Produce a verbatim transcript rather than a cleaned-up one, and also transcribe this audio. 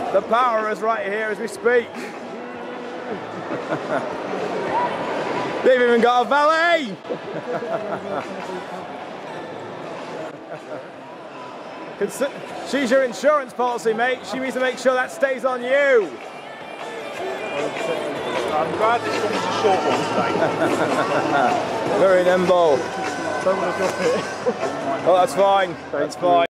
The power is right here as we speak. They've even got a valet! She's your insurance policy, mate. She needs to make sure that stays on you. I'm glad this one was a short one today. Very nimble. Don't want to drop it. Oh, that's fine. That's fine.